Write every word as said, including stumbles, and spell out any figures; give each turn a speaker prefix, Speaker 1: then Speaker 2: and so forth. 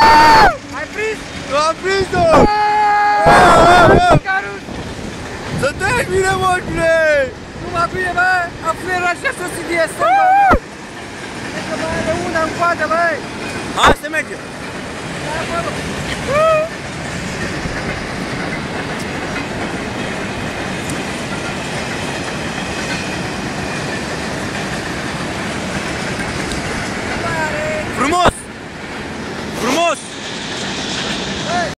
Speaker 1: Ai prins?
Speaker 2: Am prins-o! Să termine, morbile!
Speaker 1: Numai bine, bă! Am fluierat și a sosit de asta, bă! Cred că mai are una în coadă, băi!
Speaker 2: Hai să mergem!
Speaker 1: Hai acolo!